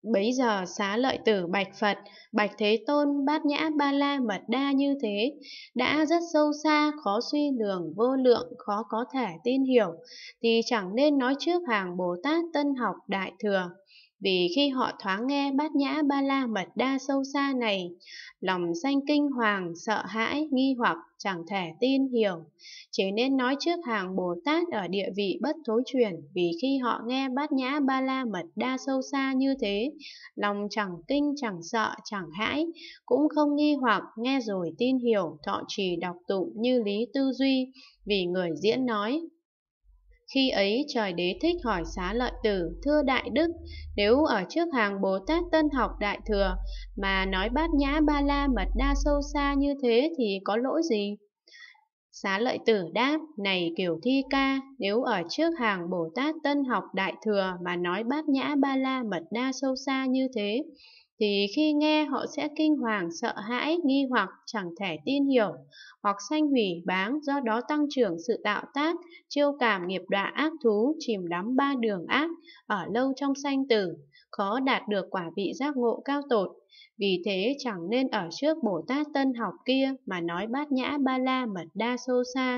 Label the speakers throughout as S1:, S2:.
S1: Bấy giờ Xá Lợi Tử bạch Phật: Bạch Thế Tôn, Bát Nhã Ba La Mật Đa như thế đã rất sâu xa, khó suy lường, vô lượng, khó có thể tin hiểu, thì chẳng nên nói trước hàng Bồ Tát Tân Học Đại Thừa. Vì khi họ thoáng nghe Bát Nhã Ba La Mật Đa sâu xa này, lòng sanh kinh hoàng, sợ hãi, nghi hoặc, chẳng thể tin hiểu. Chỉ nên nói trước hàng Bồ Tát ở địa vị bất thối chuyển, vì khi họ nghe Bát Nhã Ba La Mật Đa sâu xa như thế, lòng chẳng kinh, chẳng sợ, chẳng hãi, cũng không nghi hoặc, nghe rồi tin hiểu, thọ trì đọc tụng như lý tư duy, vì người diễn nói. Khi ấy trời Đế Thích hỏi Xá Lợi Tử: Thưa Đại Đức, nếu ở trước hàng Bồ Tát Tân Học Đại Thừa mà nói Bát Nhã Ba La Mật Đa sâu xa như thế thì có lỗi gì? Xá Lợi Tử đáp: Này Kiểu Thi Ca, nếu ở trước hàng Bồ Tát Tân Học Đại Thừa mà nói Bát Nhã Ba La Mật Đa sâu xa như thế, thì khi nghe họ sẽ kinh hoàng, sợ hãi, nghi hoặc, chẳng thể tin hiểu, hoặc sanh hủy báng, do đó tăng trưởng sự tạo tác, chiêu cảm nghiệp đọa ác thú, chìm đắm ba đường ác, ở lâu trong sanh tử, khó đạt được quả vị giác ngộ cao tột. Vì thế chẳng nên ở trước Bồ Tát Tân Học kia mà nói Bát Nhã Ba La Mật Đa sâu xa.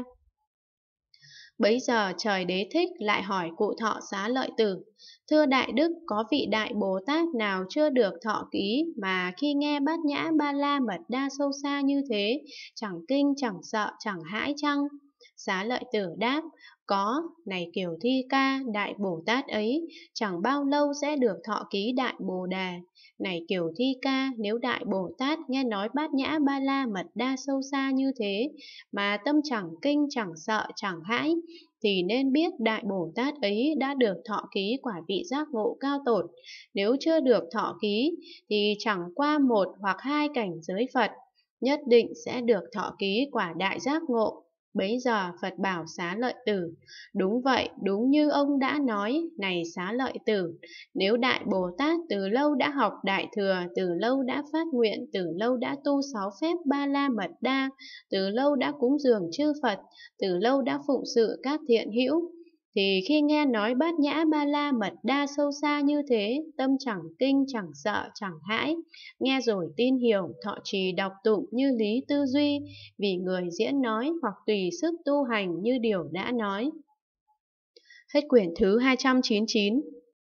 S1: Bấy giờ trời Đế Thích lại hỏi cụ thọ Xá Lợi Tử: Thưa Đại Đức, có vị Đại Bồ Tát nào chưa được thọ ký mà khi nghe Bát Nhã Ba La Mật Đa sâu xa như thế, chẳng kinh, chẳng sợ, chẳng hãi chăng? Xá Lợi Tử đáp: Có, này Kiều Thi Ca, Đại Bồ Tát ấy chẳng bao lâu sẽ được thọ ký Đại Bồ Đề. Này Kiều Thi Ca, nếu Đại Bồ Tát nghe nói Bát Nhã Ba La Mật Đa sâu xa như thế mà tâm chẳng kinh, chẳng sợ, chẳng hãi, thì nên biết Đại Bồ Tát ấy đã được thọ ký quả vị giác ngộ cao tột. Nếu chưa được thọ ký thì chẳng qua một hoặc hai cảnh giới Phật, nhất định sẽ được thọ ký quả đại giác ngộ. Bấy giờ Phật bảo Xá Lợi Tử: Đúng vậy, đúng như ông đã nói, này Xá Lợi Tử, nếu Đại Bồ Tát từ lâu đã học Đại Thừa, từ lâu đã phát nguyện, từ lâu đã tu 6 phép Ba La Mật Đa, từ lâu đã cúng dường chư Phật, từ lâu đã phụng sự các thiện hữu, thì khi nghe nói Bát Nhã Ba La Mật Đa sâu xa như thế, tâm chẳng kinh, chẳng sợ, chẳng hãi, nghe rồi tin hiểu, thọ trì đọc tụng như lý tư duy, vì người diễn nói, hoặc tùy sức tu hành như điều đã nói. Hết quyển thứ 299.